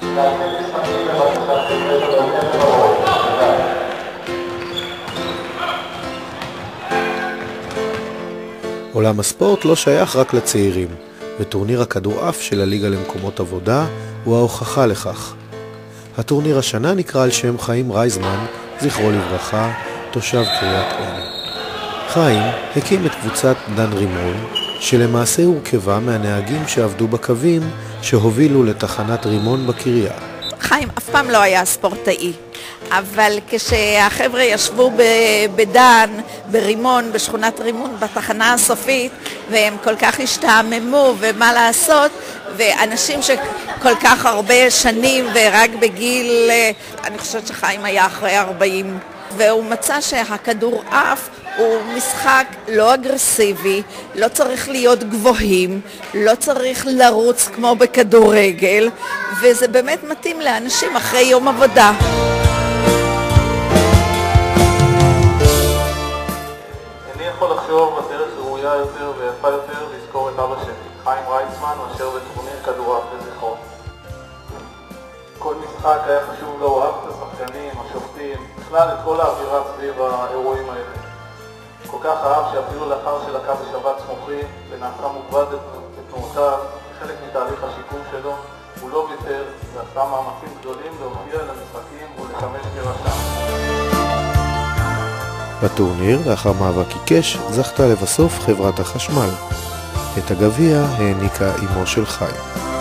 עולם הספורט לא שייך רק לצעירים, וטורניר הכדורעף של הליגה למקומות עבודה הוא ההוכחה לכך. הטורניר השנה נקרא על שם חיים רייזמן, זכרו לברכה, תושב קריית אונו. חיים הקים את קבוצת דן רימון, שלמעשה הורכבה מהנהגים שעבדו בקווים שהובילו לתחנת רימון בקריה. חיים אף פעם לא היה ספורטאי, אבל כשהחבר'ה ישבו בדן, ברימון, בשכונת רימון, בתחנה הסופית, והם כל כך השתעממו ומה לעשות, ואנשים שכל כך הרבה שנים ורק בגיל, אני חושבת שחיים היה אחרי 40, והוא מצא שהכדורעף הוא משחק לא אגרסיבי, לא צריך להיות גבוהים, לא צריך לרוץ כמו בכדורגל, וזה באמת מתאים לאנשים אחרי יום עבודה. אני יכול לחשוב בדרך ראויה יותר ויפה יותר לזכור את אבא שלי, חיים רייזמן, מאשר בטורניר כדורעף לזכרו. כל משחק היה חשוב לו, הוא אהב את השחקנים, השופטים, בכלל את כל האווירה סביב האירועים האלה. כל כך אהב שאפילו לאחר שלקה בשבץ מוחי ונעשה מוגבל בתנועותיו, חלק מתהליך השיקום שלו, הוא לא ויתר ועשה מאמצים גדולים להופיע למשחקים ולשמש כרשם. בטורניר, לאחר מאבק עיקש, זכתה לבסוף חברת החשמל. את הגביע העניקה אמו של חיים.